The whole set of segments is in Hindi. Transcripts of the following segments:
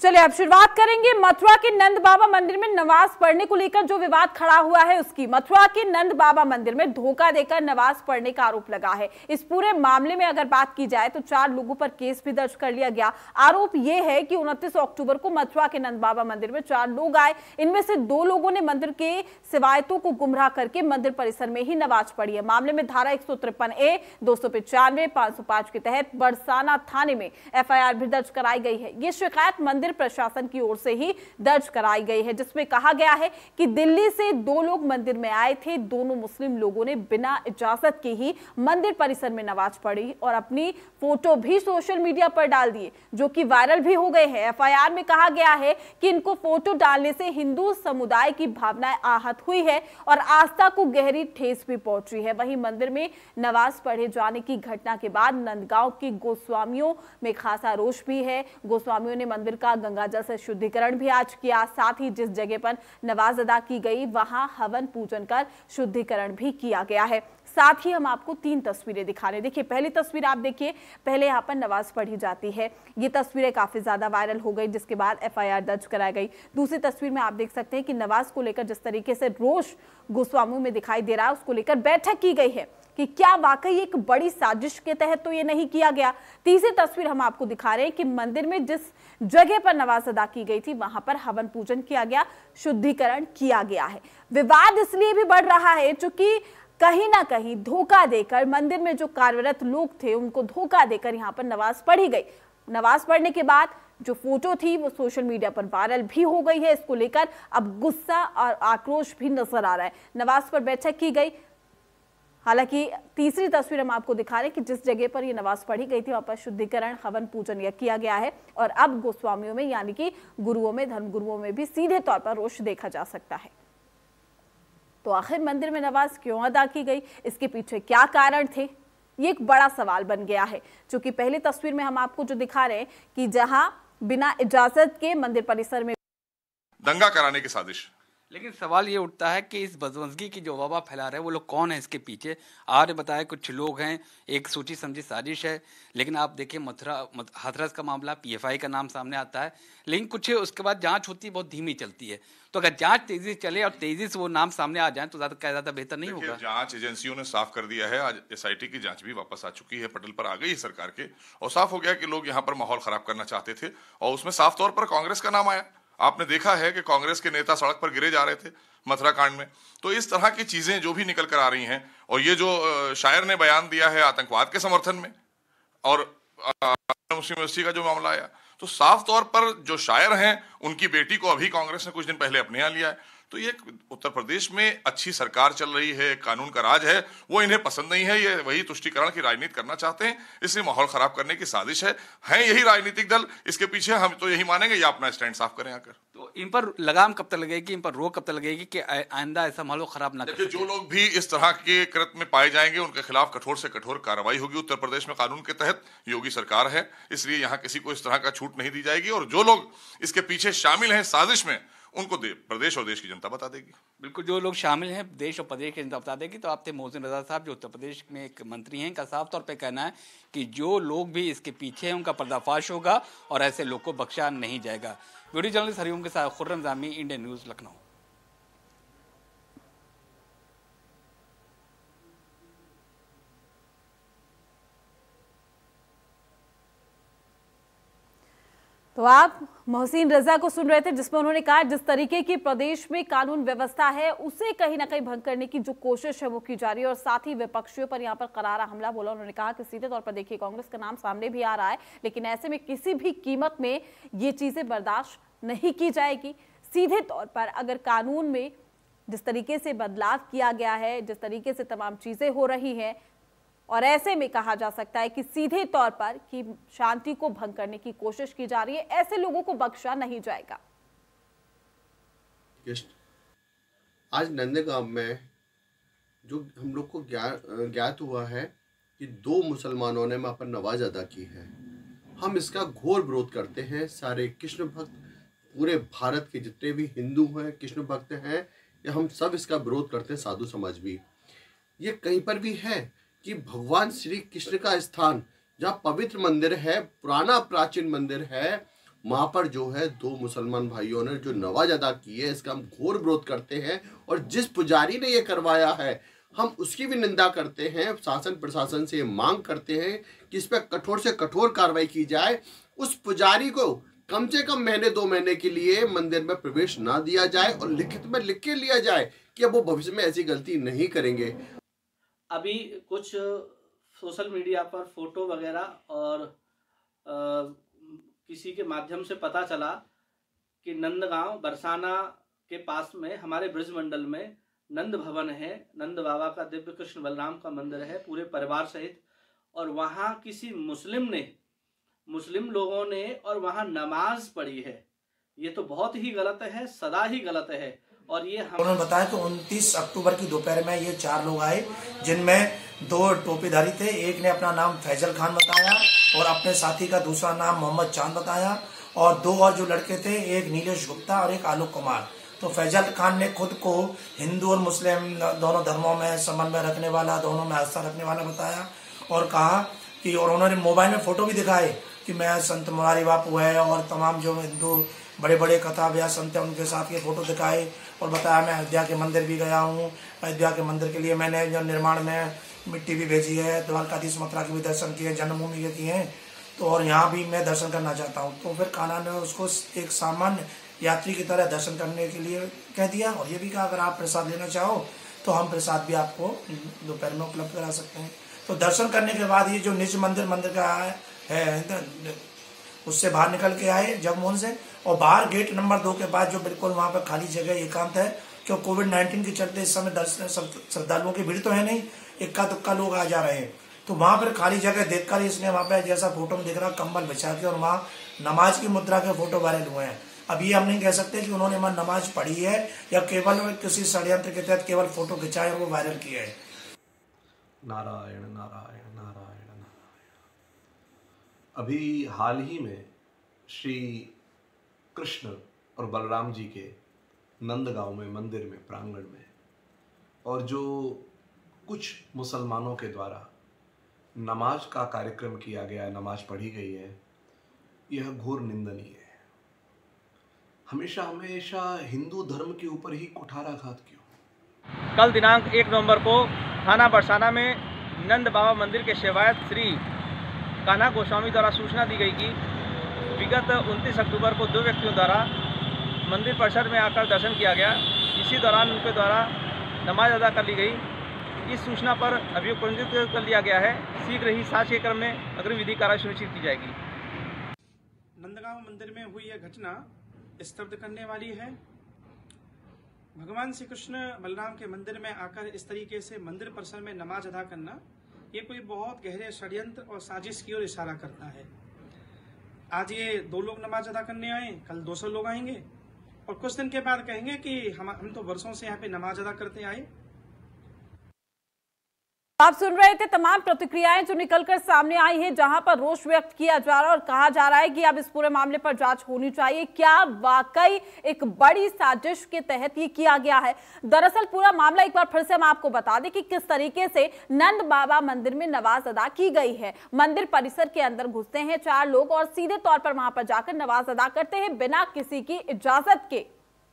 चलिए अब शुरुआत करेंगे मथुरा के नंद बाबा मंदिर में नमाज पढ़ने को लेकर जो विवाद खड़ा हुआ है उसकी। मथुरा के नंद बाबा मंदिर में धोखा देकर नमाज पढ़ने का आरोप लगा है। इस पूरे मामले में अगर बात की जाए तो 4 लोगों पर केस भी दर्ज कर लिया गया। आरोप यह है कि 29 अक्टूबर को मथुरा के नंद बाबा मंदिर में 4 लोग आए। इनमें से 2 लोगों ने मंदिर के सेवायतों को गुमराह करके मंदिर परिसर में ही नमाज पढ़ी है। मामले में धारा 153A, 295, 505 के तहत बरसाना थाने में FIR भी दर्ज कराई गई है। ये शिकायत मंदिर प्रशासन की ओर से ही दर्ज कराई गई है, जिसमें कहा गया है कि दिल्ली से 2 लोग मंदिर में आए थे। दोनों मुस्लिम लोगों ने बिना इजाजत के ही मंदिर परिसर में नमाज पढ़ी और अपनी फोटो भी सोशल मीडिया पर डाल दिए, जो कि वायरल भी हो गए हैं। FIR में कहा गया है कि इनको फोटो डालने से हिंदू समुदाय की भावनाएं आहत हुई है और आस्था को गहरी ठेस भी पहुंची है। वहीं मंदिर में नमाज पढ़े जाने की घटना के बाद नंदगांव के गोस्वामियों में खासा रोष भी है। गोस्वामियों ने मंदिर का गंगाजल से शुद्धिकरण भी आज किया। साथ ही जिस जगह पर नमाज अदा की गई वहां हवन पूजन कर शुद्धिकरण भी किया गया है। साथ ही हम आपको 3 तस्वीरें दिखा रहे हैं। देखिए, पहली तस्वीर आप देखिए, पहले यहाँ पर नमाज पढ़ी जाती है। ये तस्वीरें काफी ज्यादा वायरल हो गई, जिसके बाद FIR दर्ज कराई गई। दूसरी तस्वीर में आप देख सकते हैं कि नमाज को लेकर जिस तरीके से रोष गोस्वामियों में दिखाई दे रहा है, उसको लेकर बैठक की गई है कि क्या वाकई एक बड़ी साजिश के तहत तो ये नहीं किया गया। तीसरी तस्वीर हम आपको दिखा रहे हैं कि मंदिर में जिस जगह पर नमाज अदा की गई थी वहां पर हवन पूजन किया गया, शुद्धिकरण किया गया है। विवाद इसलिए भी बढ़ रहा है क्योंकि कहीं ना कहीं धोखा देकर मंदिर में जो कार्यरत लोग थे उनको धोखा देकर यहाँ पर नमाज पढ़ी गई। नमाज पढ़ने के बाद जो फोटो थी वो सोशल मीडिया पर वायरल भी हो गई है। इसको लेकर अब गुस्सा और आक्रोश भी नजर आ रहा है। नमाज पर बैठक की गई। हालांकि तीसरी तस्वीर हम आपको दिखा रहे हैं कि जिस जगह पर ये नमाज पढ़ी गई थी वहां पर शुद्धिकरण हवन पूजन यह किया गया है और अब गोस्वामियों में यानी कि गुरुओं में, धर्मगुरुओं में भी सीधे तौर पर रोष देखा जा सकता है। तो आखिर मंदिर में नमाज क्यों अदा की गई, इसके पीछे क्या कारण थे, ये एक बड़ा सवाल बन गया है। क्योंकि पहली तस्वीर में हम आपको जो दिखा रहे हैं कि जहां बिना इजाजत के मंदिर परिसर में दंगा कराने की साजिश। लेकिन सवाल ये उठता है कि इस बदतमीजी की जो वबा फैला रहे हैं वो लोग कौन है इसके पीछे। आपने बताया कुछ लोग हैं, एक सोची समझी साजिश है। लेकिन आप देखिए हाथरस का मामला, PFI का नाम सामने आता है, लेकिन कुछ उसके बाद जांच होती है, बहुत धीमी चलती है। तो अगर जांच तेजी से चले और तेजी से वो नाम सामने आ जाए तो ज्यादा बेहतर नहीं होगा। जांच एजेंसियों ने साफ कर दिया है। आज SIT की जांच भी वापस आ चुकी है, पटल पर आ गई है सरकार के, और साफ हो गया कि लोग यहाँ पर माहौल खराब करना चाहते थे और उसमें साफ तौर पर कांग्रेस का नाम आया। आपने देखा है कि कांग्रेस के नेता सड़क पर गिरे जा रहे थे मथुरा कांड में। तो इस तरह की चीजें जो भी निकल कर आ रही हैं, और ये जो शायर ने बयान दिया है आतंकवाद के समर्थन में, और मुस्लिम यूनिवर्सिटी का जो मामला आया, तो साफ तौर पर जो शायर हैं उनकी बेटी को अभी कांग्रेस ने कुछ दिन पहले अपने यहाँ लिया है। तो ये उत्तर प्रदेश में अच्छी सरकार चल रही है, कानून का राज है, वो इन्हें पसंद नहीं है। ये वही तुष्टीकरण की राजनीति करना चाहते हैं, इसलिए माहौल खराब करने की साजिश है यही राजनीतिक दल इसके पीछे। हम तो यही मानेंगे, या अपना स्टैंड साफ करें आकर। तो इन पर लगाम कब तक लगेगी, इन पर रोक कब तक लगेगी कि आइंदा ऐसा माहौल खराब ना करे। जो लोग भी इस तरह के कृत्य में पाए जाएंगे उनके खिलाफ कठोर से कठोर कार्रवाई होगी। उत्तर प्रदेश में कानून के तहत योगी सरकार है, इसलिए यहाँ किसी को इस तरह का छूट नहीं दी जाएगी। और जो लोग इसके पीछे शामिल हैं साजिश में, उनको प्रदेश और देश की जनता बता देगी। बिल्कुल, जो लोग शामिल हैं देश और प्रदेश की जनता बता देगी। तो आप थे मोहसिन रजा साहब, जो उत्तर प्रदेश में एक मंत्री हैं, का साफ तौर पे कहना है कि जो लोग भी इसके पीछे हैं उनका पर्दाफाश होगा और ऐसे लोग को बख्शा नहीं जाएगा। वीडियो जर्नलिस्ट हरिओम के साथ खुर्रम जामी, इंडियन न्यूज, लखनऊ। तो आप मोहसिन रजा को सुन रहे थे, जिसमें उन्होंने कहा जिस तरीके की प्रदेश में कानून व्यवस्था है उसे कहीं ना कहीं भंग करने की जो कोशिश है वो की जा रही है, और साथ ही विपक्षियों पर यहाँ पर करारा हमला बोला। उन्होंने कहा कि सीधे तौर पर देखिए कांग्रेस का नाम सामने भी आ रहा है, लेकिन ऐसे में किसी भी कीमत में ये चीजें बर्दाश्त नहीं की जाएगी। सीधे तौर पर अगर कानून में जिस तरीके से बदलाव किया गया है, जिस तरीके से तमाम चीजें हो रही हैं, और ऐसे में कहा जा सकता है कि सीधे तौर पर कि शांति को भंग करने की कोशिश की जा रही है, ऐसे लोगों को बख्शा नहीं जाएगा। आज नंदगांव में जो हम लोग को ज्ञात हुआ है कि 2 मुसलमानों ने वहां पर नमाज अदा की है, हम इसका घोर विरोध करते हैं। सारे कृष्ण भक्त, पूरे भारत के जितने भी हिंदू हैं, कृष्ण भक्त हैं, या हम सब इसका विरोध करते हैं। साधु समाज भी ये कहीं पर भी है कि भगवान श्री कृष्ण का स्थान, जहाँ पवित्र मंदिर है, पुराना प्राचीन मंदिर है, वहाँ पर जो है 2 मुसलमान भाइयों ने जो नमाज अदा की है, इसका हम घोर विरोध करते हैं। और जिस पुजारी ने ये करवाया है, हम उसकी भी निंदा करते हैं। शासन प्रशासन से मांग करते हैं कि इस पर कठोर से कठोर कार्रवाई की जाए। उस पुजारी को कम से कम महीने 2 महीने के लिए मंदिर में प्रवेश ना दिया जाए और लिखित में लिख के लिया जाए कि अब वो भविष्य में ऐसी गलती नहीं करेंगे। अभी कुछ सोशल मीडिया पर फोटो वगैरह और किसी के माध्यम से पता चला कि नंदगांव बरसाना के पास में हमारे ब्रज मंडल में नंद भवन है, नंद बाबा का दिव्य कृष्ण बलराम का मंदिर है पूरे परिवार सहित, और वहाँ किसी मुस्लिम लोगों ने और वहाँ नमाज पढ़ी है। ये तो बहुत ही गलत है, सदा ही गलत है। और ये उन्होंने बताया कि 29 अक्टूबर की दोपहर में ये 4 लोग आए, जिनमें 2 टोपीधारी थे। एक ने अपना नाम फैजल खान बताया और अपने साथी का दूसरा नाम मोहम्मद चांद बताया, और 2 और जो लड़के थे, एक नीलेश गुप्ता और एक आलोक कुमार। तो फैजल खान ने खुद को हिंदू और मुस्लिम दोनों धर्मों में समन्वय रखने वाला, दोनों में आस्था रखने वाला बताया, और कहा कि, और उन्होंने मोबाइल में फोटो भी दिखाए कि मैं संत मुरारी बापू है और तमाम जो हिंदू बड़े बड़े कथा व्यास संत हैं उनके साथ ये फोटो दिखाए, और बताया मैं अयोध्या के मंदिर भी गया हूँ, अयोध्या के मंदिर के लिए मैंने जो निर्माण में मिट्टी भी भेजी है, द्वारकाधीश मथुरा के भी दर्शन किए, जन्मभूमि के किए हैं, तो और यहाँ भी मैं दर्शन करना चाहता हूँ। तो फिर कान्हा ने उसको एक सामान्य यात्री की तरह दर्शन करने के लिए कह दिया, और ये भी कहा अगर आप प्रसाद लेना चाहो तो हम प्रसाद भी आपको दोपहर में उपलब्ध करा सकते हैं। तो दर्शन करने के बाद ये जो निज मंदिर का है उससे बाहर निकल के आए जगमोहन से, और बाहर गेट नंबर 2 के बाद जो बिल्कुल वहाँ पर खाली जगह एकांत है, क्योंकि कोविड-19 के चलते इस समय श्रद्धालुओं की भीड़ तो है नहीं, इक्का दुक्का लोग आ जा रहे हैं। तो वहाँ पर खाली जगह देखकर इसने वहाँ पे जैसा फोटो में दिख रहा कंबल बिछा के और वहाँ नमाज की मुद्रा के फोटो वायरल हुए हैं। अब ये हम नहीं कह सकते कि उन्होंने वहाँ नमाज पढ़ी है या केवल किसी षड्यंत्र के तहत केवल फोटो खिंचाए और वो वायरल किया है। नारायण नारायण नारायण नारायण। अभी हाल ही में श्री कृष्ण और बलराम जी के नंदगांव में मंदिर में प्रांगण में, और जो कुछ मुसलमानों के द्वारा नमाज का कार्यक्रम किया गया, नमाज पढ़ी गई है, यह घोर निंदनीय है। हमेशा हमेशा हिंदू धर्म के ऊपर ही कुठाराघात क्यों? कल दिनांक 1 नवंबर को थाना बरसाना में नंद बाबा मंदिर के सेवायत श्री कान्हा गोस्वामी द्वारा सूचना दी गई कि विगत 29 अक्टूबर को 2 व्यक्तियों द्वारा मंदिर परिसर में आकर दर्शन किया गया। इसी दौरान उनके द्वारा नमाज अदा कर ली गई। इस सूचना पर अभियोग पंजीकृत कर लिया गया है। शीघ्र ही साक्ष्य के क्रम में अग्रिम विधि कार्रवाई सुनिश्चित की जाएगी। नंदगांव मंदिर में हुई यह घटना स्तब्ध करने वाली है। भगवान श्री कृष्ण बलराम के मंदिर में आकर इस तरीके से मंदिर परिसर में नमाज अदा करना, ये कोई बहुत गहरे षड्यंत्र और साजिश की ओर इशारा करता है। आज ये 2 लोग नमाज अदा करने आए, कल 200 लोग आएंगे और कुछ दिन के बाद कहेंगे कि हम तो वर्षों से यहाँ पे नमाज अदा करते आए। आप सुन रहे थे तमाम प्रतिक्रियाएं जो निकलकर सामने आई हैं, जहां पर रोष व्यक्त किया जा रहा है और कहा जा रहा है कि अब इस पूरे मामले पर जांच होनी चाहिए। क्या वाकई एक बड़ी साजिश के तहत ये किया गया है? दरअसल पूरा मामला एक बार फिर से हम आपको बता दें कि किस तरीके से नंद बाबा मंदिर में नमाज अदा की गई है। मंदिर परिसर के अंदर घुसते हैं 4 लोग और सीधे तौर पर वहां पर जाकर नमाज अदा करते हैं बिना किसी की इजाजत के।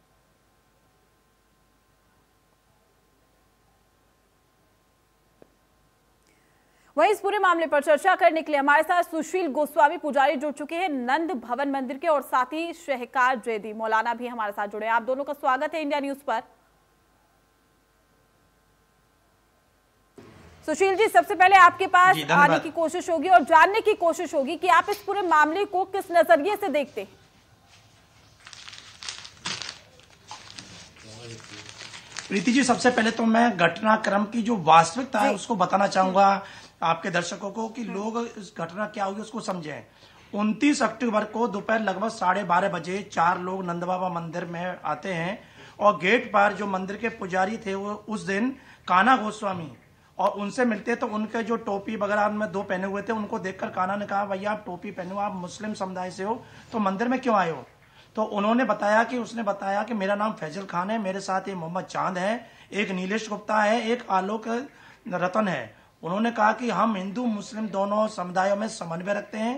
वहीं इस पूरे मामले पर चर्चा करने के लिए हमारे साथ सुशील गोस्वामी पुजारी जुड़ चुके हैं नंद भवन मंदिर के, और साथ ही शहकार जैदी मौलाना भी हमारे साथ जुड़े हैं। आप दोनों का स्वागत है इंडिया न्यूज पर। सुशील जी, सबसे पहले आपके पास आने की कोशिश होगी और जानने की कोशिश होगी कि आप इस पूरे मामले को किस नजरिए से देखते हैं। प्रीति जी, सबसे पहले तो मैं घटनाक्रम की जो वास्तविकता है उसको बताना चाहूंगा आपके दर्शकों को कि लोग इस घटना क्या हुई उसको समझें। 29 अक्टूबर को दोपहर लगभग 12:30 बजे 4 लोग नंद बाबा मंदिर में आते हैं और गेट पर जो मंदिर के पुजारी थे वो उस दिन कान्हा गोस्वामी, और उनसे मिलते तो उनके जो टोपी वगैरह उनमें 2 पहने हुए थे, उनको देखकर कान्हा ने कहा भैया आप टोपी पहने हो, आप मुस्लिम समुदाय से हो तो मंदिर में क्यों आए हो? तो उन्होंने बताया कि उसने बताया कि मेरा नाम फैजल खान है, मेरे साथ एक मोहम्मद चांद है, एक नीलेश गुप्ता है, एक आलोक रतन है। उन्होंने कहा कि हम हिंदू मुस्लिम दोनों समुदायों में समन्वय रखते हैं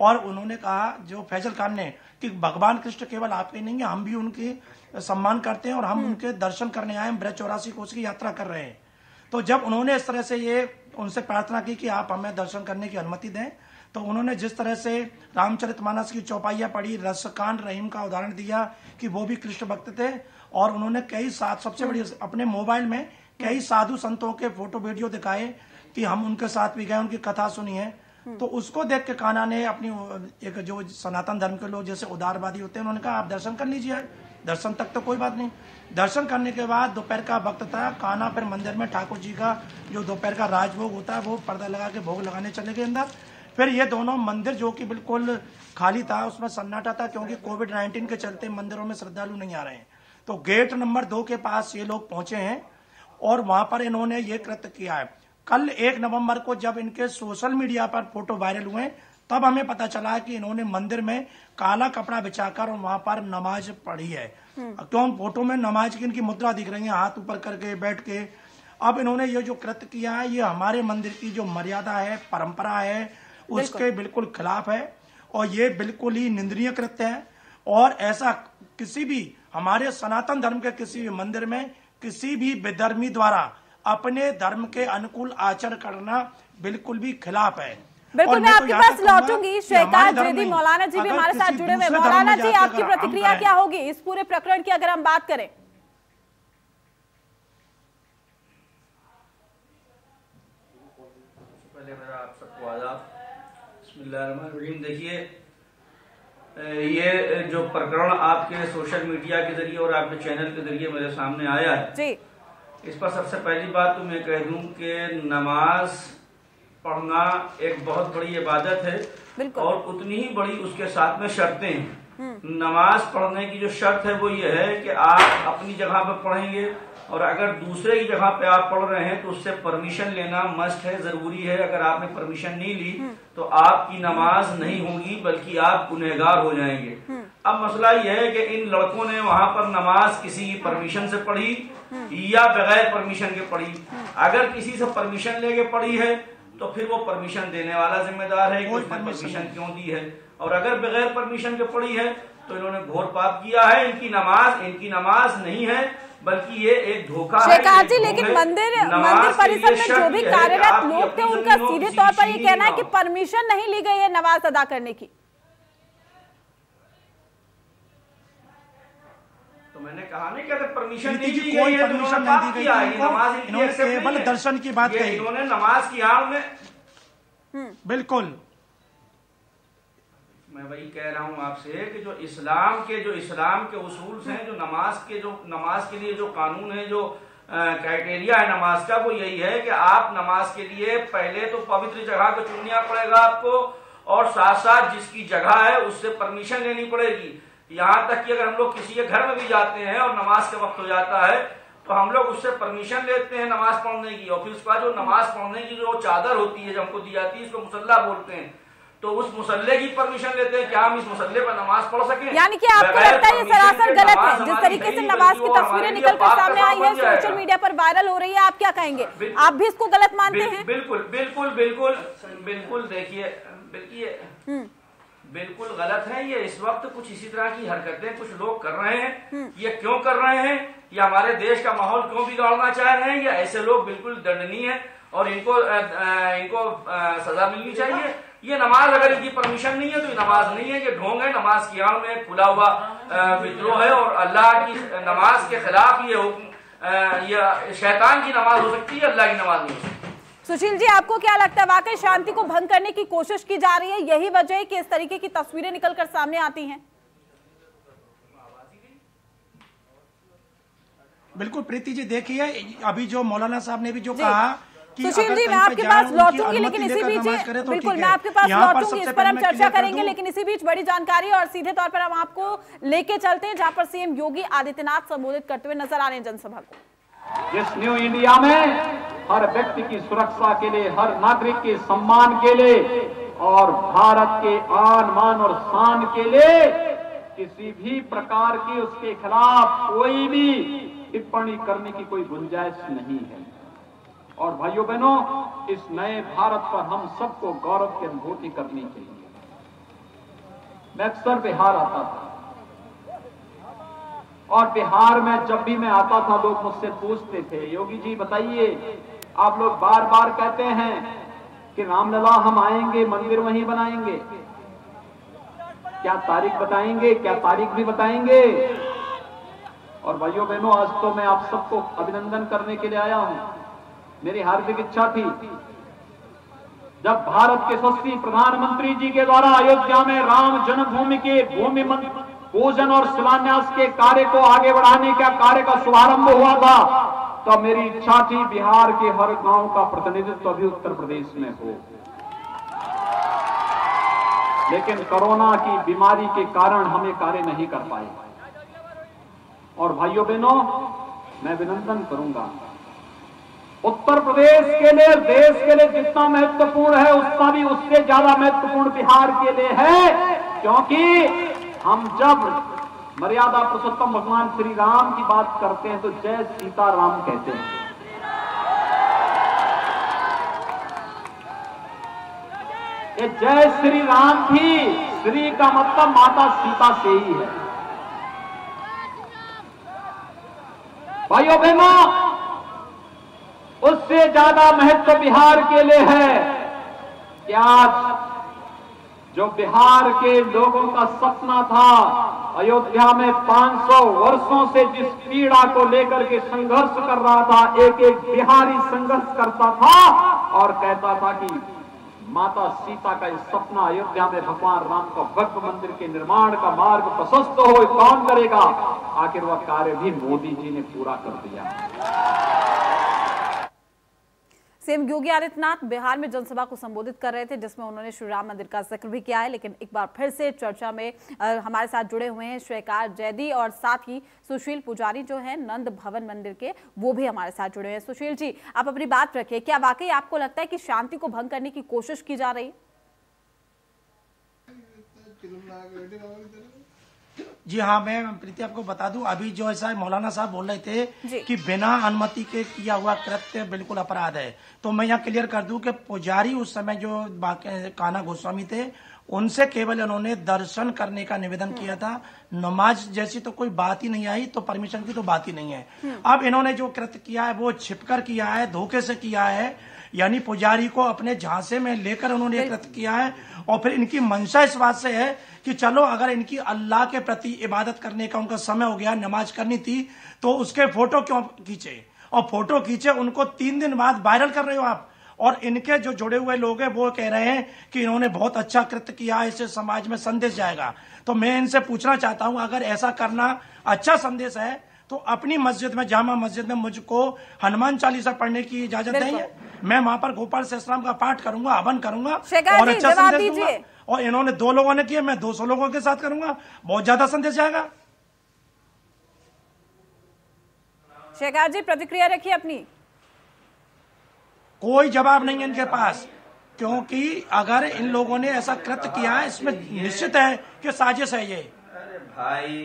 और उन्होंने कहा, जो फैजल खान ने, कि भगवान कृष्ण केवल आप ही नहीं है, हम भी उनके सम्मान करते हैं और हम उनके दर्शन करने आए, ब्रज 84 कोस की यात्रा कर रहे हैं। तो जब उन्होंने इस तरह से ये उनसे प्रार्थना की कि आप हमें दर्शन करने की अनुमति दें, तो उन्होंने जिस तरह से रामचरितमानस की चौपाइयां पढ़ी, रसकान रहीम का उदाहरण दिया कि वो भी कृष्ण भक्त थे, और उन्होंने कई सबसे बड़ी अपने मोबाइल में कई साधु संतों के फोटो वीडियो दिखाए कि हम उनके साथ भी गए, उनकी कथा सुनी है। तो उसको देख के कान्हा ने अपनी एक जो सनातन धर्म के लोग जैसे उदारवादी होते हैं, उन्होंने कहा आप दर्शन कर लीजिए, दर्शन तक तो कोई बात नहीं। दर्शन करने के बाद दोपहर का वक्त था, कान्हा फिर मंदिर में ठाकुर जी का जो दोपहर का राजभोग होता है वो पर्दा लगा के भोग लगाने चले गए अंदर। फिर ये दोनों मंदिर जो कि बिल्कुल खाली था, उसमें सन्नाटा था, क्योंकि कोविड-19 के चलते मंदिरों में श्रद्धालु नहीं आ रहे हैं। तो गेट नंबर 2 के पास ये लोग पहुंचे हैं और वहां पर इन्होंने ये कृत्य किया है। कल 1 नवंबर को जब इनके सोशल मीडिया पर फोटो वायरल हुए, तब हमें पता चला कि इन्होंने मंदिर में काला कपड़ा बिछाकर और वहां पर नमाज पढ़ी है। क्यों फोटो में नमाज की इनकी मुद्रा दिख रही है, हाथ ऊपर करके बैठ के। अब इन्होंने ये जो कृत्य किया है, ये हमारे मंदिर की जो मर्यादा है, परंपरा है, उसके बिल्कुल खिलाफ है और ये बिल्कुल ही निंदनीय कृत्य है। और ऐसा किसी भी हमारे सनातन धर्म के किसी भी मंदिर में किसी भी विधर्मी द्वारा अपने धर्म के अनुकूल आचरण करना बिल्कुल भी खिलाफ है। बिल्कुल, मैं आपके पास लौटूंगी। श्वेता द्विवेदी मौलाना जी भी हमारे साथ जुड़े हुए। मौलाना जी, आपकी प्रतिक्रिया क्या होगी इस पूरे प्रकरण की अगर हम बात करें? पहले मेरा आप सबको आदाब। बिस्मिल्लाहिर्रहमानिर्रहीम। देखिए, ये जो प्रकरण आपके सोशल मीडिया के जरिए और आपके चैनल के जरिए मेरे सामने आया है जी, इस पर सबसे पहली बात तो मैं कह दूं कि नमाज पढ़ना एक बहुत बड़ी इबादत है और उतनी ही बड़ी उसके साथ में शर्तें हैं। नमाज पढ़ने की जो शर्त है वो ये है कि आप अपनी जगह पर पढ़ेंगे और अगर दूसरे की जगह पे आप पढ़ रहे हैं तो उससे परमिशन लेना मस्ट है, जरूरी है। अगर आपने परमिशन नहीं ली तो आपकी नमाज नहीं होगी बल्कि आप गुनहगार हो जाएंगे। अब मसला यह है कि इन लड़कों ने वहां पर नमाज किसी की परमिशन से पढ़ी या बगैर परमिशन के पढ़ी। अगर किसी से परमिशन लेके पढ़ी है तो फिर वो परमिशन देने वाला जिम्मेदार है कि उसने परमिशन क्यों दी है, और अगर बगैर परमिशन के पढ़ी है तो इन्होंने घोर पाप किया है। इनकी नमाज नहीं है बल्कि ये एक धोखा है। शेखर जी, लेकिन मंदिर परिसर में जो भी कार्यरत लोग थे उनका सीधे तौर पर ये कहना है कि परमिशन नहीं ली गई है नमाज अदा करने की। तो मैंने कहा नहीं कि अगर परमिशन नहीं दी गई है तो परमिशन नहीं दी गई, इन्होंने केवल दर्शन की बात कही, इन्होंने नमाज की आड़ में बिल्कुल। मैं वही कह रहा हूं आपसे कि जो इस्लाम के उसूल हैं, जो नमाज के लिए जो कानून है, जो क्राइटेरिया है नमाज का, वो यही है कि आप नमाज के लिए पहले तो पवित्र जगह को चुनना पड़ेगा आपको, और साथ साथ जिसकी जगह है उससे परमिशन लेनी पड़ेगी। यहाँ तक कि अगर हम लोग किसी के घर में भी जाते हैं और नमाज का वक्त हो जाता है तो हम लोग उससे परमिशन लेते हैं नमाज पढ़ने की, और फिर उसके बाद जो नमाज पढ़ने की जो चादर होती है जो हमको दी जाती है, इसको मुसल्ला बोलते हैं, तो उस मुसल्ले की परमिशन लेते हैं कि हम इस मुसल्ले पर नमाज पढ़ सकें। यानी कि आपको लगता है ये सरासर गलत है? जिस तरीके से नमाज की तस्वीरें निकलकर सामने आई है, सोशल मीडिया पर वायरल हो रही है, आप क्या कहेंगे? आप भी इसको गलत मानते हैं? बिल्कुल देखिए बिल्कुल गलत है ये। इस वक्त कुछ इसी तरह की हरकतें कुछ लोग कर रहे हैं। ये क्यों कर रहे हैं? या हमारे देश का माहौल क्यों बिगाड़ना चाह रहे हैं? या ऐसे लोग बिल्कुल दंडनीय है और इनको सजा मिलनी चाहिए। ये नमाज अगर इनकी परमिशन नहीं है तो ये नमाज नहीं है, ये ढोंग है। नमाज की आड़ में खुला हुआ विद्रोह है और अल्लाह की नमाज के खिलाफ ये शैतान की नमाज हो सकती है, अल्लाह की नमाज नहीं हो सकती। सुशील जी, आपको क्या लगता है वाकई शांति को भंग करने की कोशिश की जा रही है? यही वजह है कि इस तरीके की तस्वीरें निकलकर सामने आती हैं? बिल्कुल प्रीति जी, देखिए अभी जो मौलाना साहब ने भी जो कहा कि सुशील जी, मैं आपके पास लौटूंगी, लेकिन इसी बीच बिल्कुल मैं आपके पास लौटूंगी, इस पर हम चर्चा करेंगे, लेकिन इसी बीच बड़ी जानकारी और सीधे तौर पर हम आपको लेके चलते हैं जहां पर सीएम योगी आदित्यनाथ संबोधित करते हुए नजर आ रहे हैं जनसभा को। इस न्यू इंडिया में हर व्यक्ति की सुरक्षा के लिए, हर नागरिक के सम्मान के लिए और भारत के आन मान और शान के लिए किसी भी प्रकार की उसके खिलाफ कोई भी टिप्पणी करने की कोई गुंजाइश नहीं है। और भाइयों बहनों, इस नए भारत पर हम सबको गौरव की अनुभूति करनी चाहिए। मैं अक्सर बिहार आता था और बिहार में जब भी मैं आता था लोग मुझसे पूछते थे, योगी जी बताइए, आप लोग बार बार कहते हैं कि रामलला हम आएंगे, मंदिर वहीं बनाएंगे, क्या तारीख बताएंगे, क्या तारीख भी बताएंगे? और भाइयों बहनों, आज तो मैं आप सबको अभिनंदन करने के लिए आया हूं। मेरी हार्दिक इच्छा थी जब भारत के यशस्वी प्रधानमंत्री जी के द्वारा अयोध्या में राम जन्मभूमि के भूमि पूजन और शिलान्यास के कार्य को आगे बढ़ाने का कार्य का शुभारंभ हुआ था, तो मेरी इच्छा थी बिहार के हर गांव का प्रतिनिधित्व अभी उत्तर प्रदेश में हो। लेकिन कोरोना की बीमारी के कारण हम ये कार्य नहीं कर पाए। और भाइयों बहनों, मैं विनंदन करूंगा, उत्तर प्रदेश के लिए, देश के लिए जितना महत्वपूर्ण है उतना भी उससे ज्यादा महत्वपूर्ण बिहार के लिए है, क्योंकि हम जब मर्यादा पुरुषोत्तम भगवान श्री राम की बात करते हैं तो जय सीताराम कहते हैं। ये जय श्री राम भी, श्री का मतलब माता सीता से ही है। भाइयों बहनों, उससे ज्यादा महत्व बिहार के लिए है कि आज जो बिहार के लोगों का सपना था, अयोध्या में 500 वर्षों से जिस पीड़ा को लेकर के संघर्ष कर रहा था, एक एक बिहारी संघर्ष करता था और कहता था कि माता सीता का ये सपना अयोध्या में भगवान राम का भव्य मंदिर के निर्माण का मार्ग प्रशस्त हो, कौन करेगा? आखिर वह कार्य भी मोदी जी ने पूरा कर दिया। सीएम योगी आदित्यनाथ बिहार में जनसभा को संबोधित कर रहे थे, जिसमें उन्होंने श्री राम मंदिर का जिक्र भी किया है। लेकिन एक बार फिर से चर्चा में हमारे साथ जुड़े हुए हैं श्वेकार जैदी और साथ ही सुशील पुजारी जो हैं नंद भवन मंदिर के, वो भी हमारे साथ जुड़े हैं। सुशील जी, आप अपनी बात रखिए, क्या वाकई आपको लगता है कि शांति को भंग करने की कोशिश की जा रही? जी हाँ, मैं प्रीति आपको बता दूं, अभी जो ऐसा मौलाना साहब बोल रहे थे कि बिना अनुमति के किया हुआ कृत्य बिल्कुल अपराध है, तो मैं यहाँ क्लियर कर दूं कि पुजारी उस समय जो कान्हा गोस्वामी थे, उनसे केवल उन्होंने दर्शन करने का निवेदन किया था। नमाज जैसी तो कोई बात ही नहीं आई, तो परमिशन की तो बात ही नहीं है। अब इन्होंने जो कृत्य किया है वो छिपकर किया है, धोखे से किया है, यानी पुजारी को अपने झांसे में लेकर उन्होंने कृत्य किया है। और फिर इनकी मंशा इस बात से है कि चलो अगर इनकी अल्लाह के प्रति इबादत करने का उनका समय हो गया, नमाज करनी थी, तो उसके फोटो क्यों खींचे, और फोटो खींचे उनको 3 दिन बाद वायरल कर रहे हो आप। और इनके जो जुड़े हुए लोग हैं वो कह रहे हैं कि इन्होंने बहुत अच्छा कृत्य किया, इससे समाज में संदेश जाएगा। तो मैं इनसे पूछना चाहता हूं, अगर ऐसा करना अच्छा संदेश है तो अपनी मस्जिद में, जामा मस्जिद में मुझको हनुमान चालीसा पढ़ने की इजाजत देंगे, मैं वहां पर गोपाल सहस्त्रनाम का पाठ करूंगा, हवन करूंगा और अच्छा संदेश दूंगा। और इन्होंने 2 लोगों ने किया, मैं 200 लोगों के साथ करूंगा, बहुत ज्यादा संदेश जाएगा। शेखर जी, प्रतिक्रिया रखिए अपनी। कोई जवाब नहीं है इनके पास, क्योंकि अगर इन लोगों ने ऐसा कृत्य किया है, इसमें निश्चित है कि साजिश है ये। अरे भाई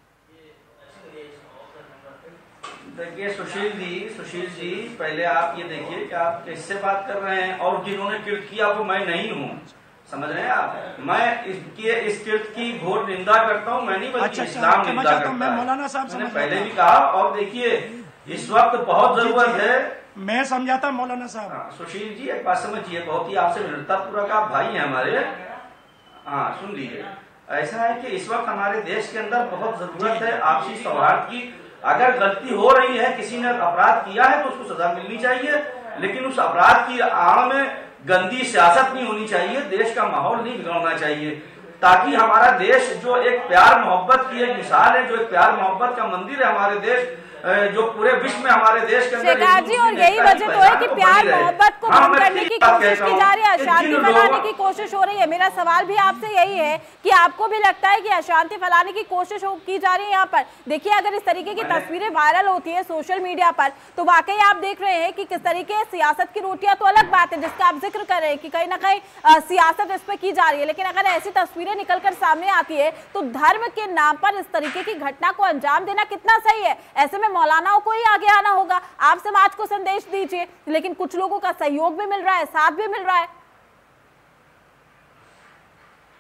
देखिए सुशील जी, पहले आप ये देखिए कि आप किससे बात कर रहे हैं, और जिन्होंने कृत्य किया वो मैं नहीं हूँ, समझ रहे हैं आप? मैं इस कृत्य की घोर निंदा करता हूँ, मैं नहीं बल्कि इस्लाम निंदा करता हूँ। मौलाना साहब मैंने पहले भी कहा, और देखिए इस वक्त बहुत जरूरत है, मैं समझाता मौलाना साहब। सुशील जी एक बात समझिए, बहुत ही आपसे विनम्रता पूर्वक, आप भाई हैं हमारे, हाँ सुन लीजिए। ऐसा है कि इस वक्त हमारे देश के अंदर बहुत जरूरत है आपसी सौहार्द की। अगर गलती हो रही है, किसी ने अपराध किया है तो उसको सजा मिलनी चाहिए, लेकिन उस अपराध की आड़ में गंदी सियासत नहीं होनी चाहिए, देश का माहौल नहीं बिगड़ना चाहिए, ताकि हमारा देश जो एक प्यार मोहब्बत की एक मिसाल है, जो एक प्यार मोहब्बत का मंदिर है हमारे देश, जो पूरे विश्व में हमारे देश के अंदर जी, और यही वजह तो है कि प्यार मोहब्बत को भंग करने की कोशिश की जा रही है, अशांति फैलाने की कोशिश हो रही है। मेरा सवाल भी आपसे यही है कि आपको भी लगता है कि अशांति फैलाने की कोशिश की जा रही है यहाँ पर? देखिए, अगर इस तरीके की तस्वीरें वायरल होती है सोशल मीडिया पर, तो वाकई आप देख रहे हैं कि किस तरीके सियासत की रोटियां तो अलग बात है जिसका आप जिक्र कर रहे हैं कि कहीं ना कहीं सियासत इस पर की जा रही है, लेकिन अगर ऐसी तस्वीरें निकलकर सामने आती है तो धर्म के नाम पर इस तरीके की घटना को अंजाम देना कितना सही है? ऐसे में मौलानाओं को ही आगे आना होगा। आप समाज को संदेश दीजिए, लेकिन कुछ लोगों का सहयोग भी मिल रहा है, साथ भी मिल रहा है।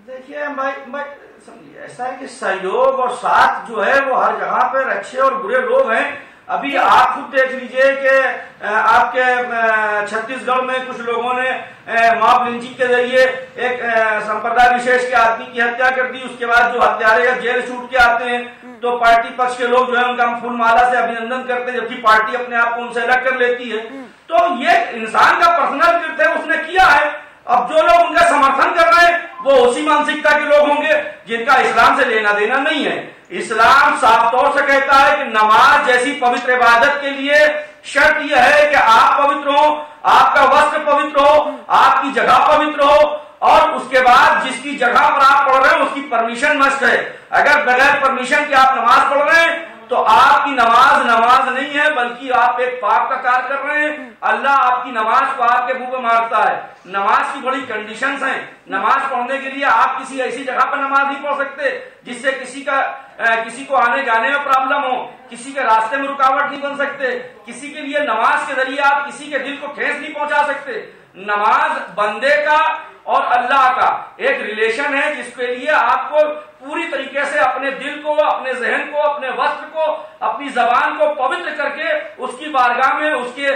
देखिए भाई समझिए, ऐसा है कि सहयोग और साथ जो है वो हर जगह पर अच्छे और बुरे लोग हैं। अभी आप खुद देख लीजिए कि आपके छत्तीसगढ़ में कुछ लोगों ने मॉब लिंचिंग के जरिए एक संप्रदाय विशेष के आदमी की हत्या कर दी। उसके बाद जो हत्यारे या जेल छूट के आते हैं तो पार्टी पक्ष के लोग जो है उनका फूल माला से अभिनंदन करते हैं, जबकि पार्टी अपने आप को उनसे अलग कर लेती है। तो ये इंसान का पर्सनल कृत्य है, उसने किया है। अब जो लोग उनका समर्थन कर रहे हैं वो उसी मानसिकता के लोग होंगे जिनका इस्लाम से लेना देना नहीं है। इस्लाम साफ तौर से कहता है कि नमाज जैसी पवित्र इबादत के लिए शर्त यह है कि आप पवित्र हो, आपका वस्त्र पवित्र हो, आपकी जगह पवित्र हो, और उसके बाद जिसकी जगह पर आप पढ़ रहे हो उसकी परमिशन मस्ट है। अगर बगैर परमिशन के आप नमाज पढ़ रहे हैं तो आपकी नमाज नहीं है, बल्कि आप एक पाप का कार्य कर रहे हैं। अल्लाह आपकी नमाज को आपके मुंह पे मारता है। नमाज की बड़ी कंडीशंस हैं। नमाज पढ़ने के लिए आप किसी ऐसी जगह पर नमाज नहीं पढ़ सकते जिससे किसी को आने जाने में प्रॉब्लम हो, किसी के रास्ते में रुकावट नहीं बन सकते, किसी के लिए नमाज के जरिए आप किसी के दिल को ठेस नहीं पहुंचा सकते। नमाज बंदे का और अल्लाह का एक रिलेशन है जिसके लिए आपको पूरी तरीके से अपने दिल को, अपने जहन को, अपने वस्त्र को, अपनी जबान को पवित्र करके उसकी बारगाह में उसके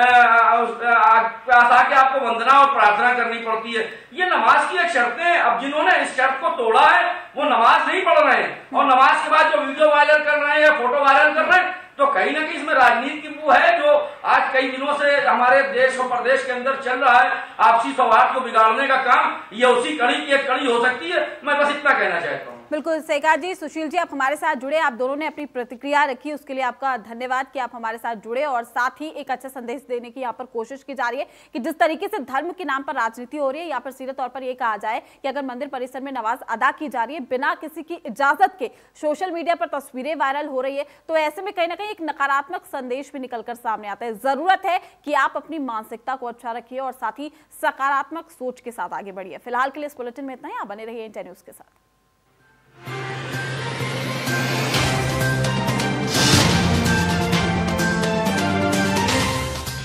पास आके आपको वंदना और प्रार्थना करनी पड़ती है। ये नमाज की एक शर्तें हैं। अब जिन्होंने इस शर्त को तोड़ा है वो नमाज नहीं पढ़ रहे हैं और नमाज के बाद जो वीडियो वायरल कर रहे हैं या फोटो वायरल कर रहे हैं, तो कहीं ना कहीं इसमें राजनीति की वो है जो आज कई दिनों से हमारे देश और प्रदेश के अंदर चल रहा है। आपसी सौहार्द को बिगाड़ने का काम ये उसी कड़ी की एक कड़ी हो सकती है। मैं बस इतना कहना चाहता हूँ। बिल्कुल शेखा जी, सुशील जी, आप हमारे साथ जुड़े, आप दोनों ने अपनी प्रतिक्रिया रखी, उसके लिए आपका धन्यवाद कि आप हमारे साथ जुड़े और साथ ही एक अच्छा संदेश देने की यहाँ पर कोशिश की जा रही है कि जिस तरीके से धर्म के नाम पर राजनीति हो रही है, यहाँ पर सीधे तौर पर यह कहा जाए कि अगर मंदिर परिसर में नमाज अदा की जा रही है बिना किसी की इजाजत के, सोशल मीडिया पर तस्वीरें वायरल हो रही है, तो ऐसे में कहीं ना कहीं एक नकारात्मक संदेश भी निकलकर सामने आता है। जरूरत है कि आप अपनी मानसिकता को अच्छा रखिए और साथ ही सकारात्मक सोच के साथ आगे बढ़िए। फिलहाल के लिए इस बुलेटिन में इतना ही। आप बने रहिए इंडिया न्यूज के साथ।